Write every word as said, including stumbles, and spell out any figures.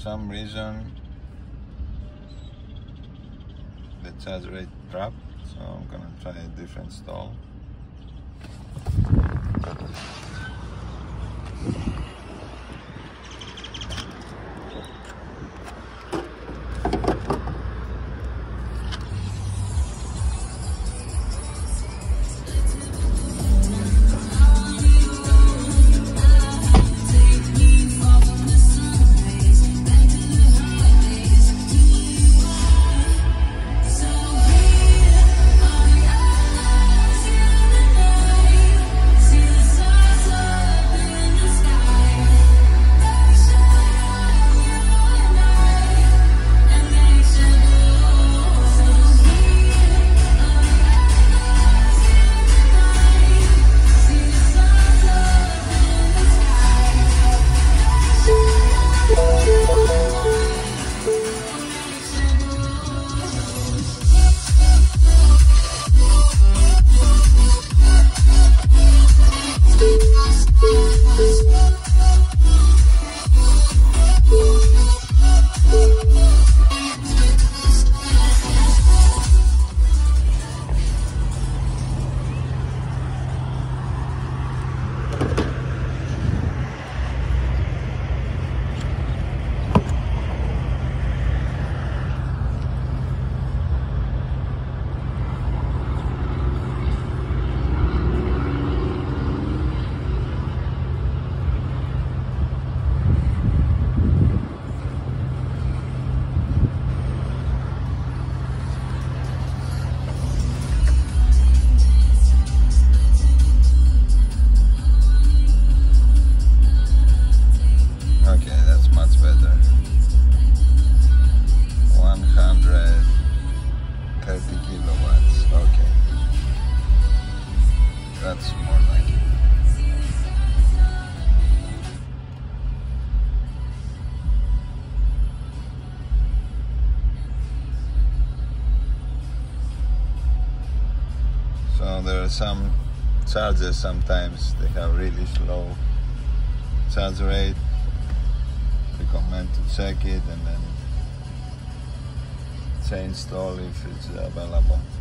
some reason the charge rate dropped, so I'm gonna try a different stall. Kilowatts, okay. That's more like it. So there are some chargers, sometimes they have really slow charge rate. Recommend to check it and then change stall if it's available.